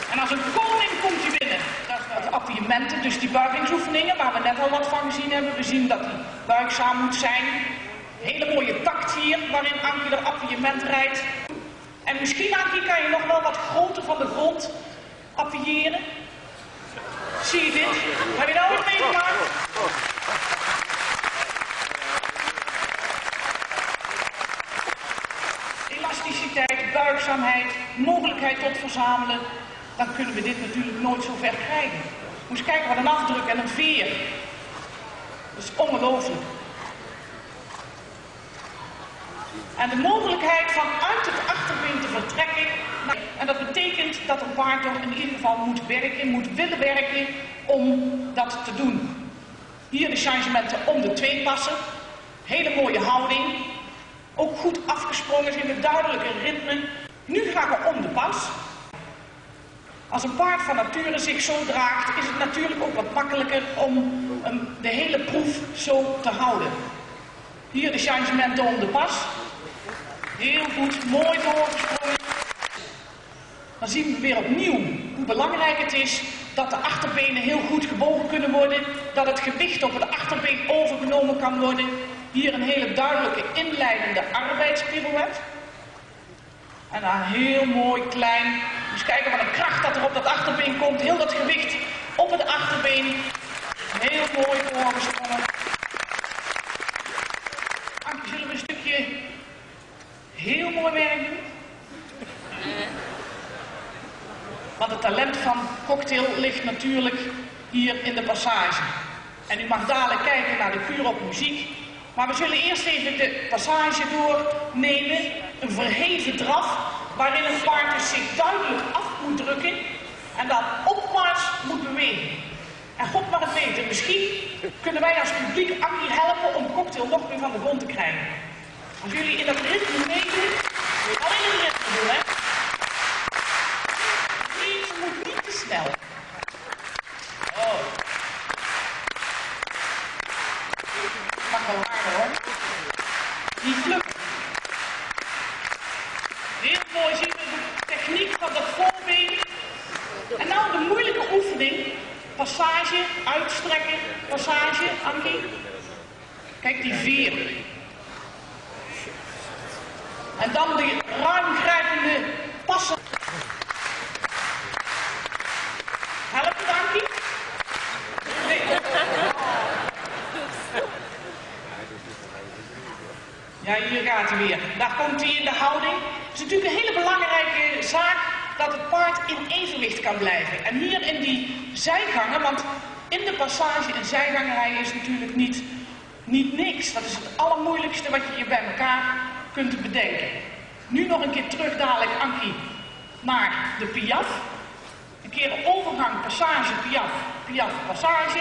En als een koning komt hij binnen. Dat is het appiëmenten, dus die buigingsoefeningen waar we net al wat van gezien hebben. We zien dat hij buigzaam moet zijn. Hele mooie takt hier, waarin Ankie de appiëment rijdt. En misschien, Ankie, kan je nog wel wat groter van de grond appiëren. Zie je dit? Heb je daar ook meegemaakt? Elasticiteit, buigzaamheid, mogelijkheid tot verzamelen. Dan kunnen we dit natuurlijk nooit zo ver krijgen. Moet je kijken wat een afdruk en een veer. Dat is ongelooflijk. En de mogelijkheid van uit het achterbeen te vertrekken. En dat betekent dat een paard toch in ieder geval moet werken, moet willen werken om dat te doen. Hier de changementen om de 2 passen. Hele mooie houding. Ook goed afgesprongen, zien we duidelijke ritme. Nu gaan we om de pas. Als een paard van nature zich zo draagt, is het natuurlijk ook wat makkelijker om de hele proef zo te houden. Hier de changementen om de pas. Heel goed, mooi doorgesprongen. Dan zien we weer opnieuw hoe belangrijk het is dat de achterbenen heel goed gebogen kunnen worden. Dat het gewicht op het achterbeen overgenomen kan worden. Hier een hele duidelijke inleidende arbeidspirouette. En dan heel mooi klein. Dus kijken wat een kracht dat er op dat achterbeen komt. Heel dat gewicht op het achterbeen. Heel mooi doorgesprongen. Ankie, zullen we een stukje heel mooi werk doen? Want het talent van Cocktail ligt natuurlijk hier in de passage. En u mag dadelijk kijken naar de kuur op muziek. Maar we zullen eerst even de passage doornemen. Een verheven draf, waarin een paard dus zich duidelijk af moet drukken. En dan opwaarts moet bewegen. En God mag het weten, misschien kunnen wij als publiek Ankie helpen om Cocktail nog meer van de grond te krijgen. Als jullie in dat ritme meedoen, al in het ritme doen, hè. Ze moet niet te snel. Oh. Mag wel harder hoor. Die vlug. Heel mooi zien we de techniek van dat voorbeen. En nou de moeilijke oefening. Passage, uitstrekken, passage, Ankie. Kijk die veer. En dan die ruimgrijpende passen. Helpt het, Ankie? Nee. Ja, hier gaat hij weer. Daar komt hij in de houding. Het is natuurlijk een hele belangrijke zaak dat het paard in evenwicht kan blijven. En hier in die zijgangen, want in de passage een zijgang rijden is natuurlijk niet niks. Dat is het allermoeilijkste wat je hier bij elkaar kunt bedenken. Nu nog een keer terug dadelijk, Ankie, naar de piaf. Een keer de overgang, passage, piaf, piaf, passage.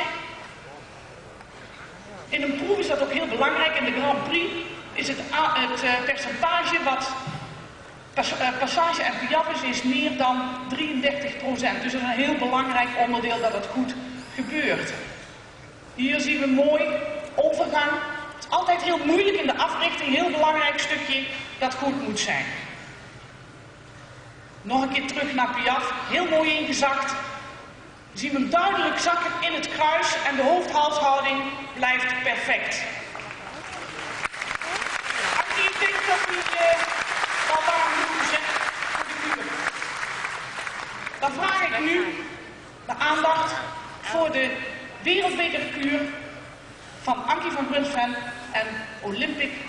In een proef is dat ook heel belangrijk. In de Grand Prix is het percentage wat passage en piaf is meer dan 33%. Dus dat is een heel belangrijk onderdeel dat het goed gebeurt. Hier zien we mooi overgang. Het is altijd heel moeilijk in de africhting, heel belangrijk stukje dat goed moet zijn. Nog een keer terug naar piaf, heel mooi ingezakt. We zien hem duidelijk zakken in het kruis en de hoofd-halshouding blijft perfect. Ankie, ik denk dat u al daar moet zetten voor de kuur. Dan vraag ik nu de aandacht voor de wereldbekerkuur van Ankie van Brunsven en Olympic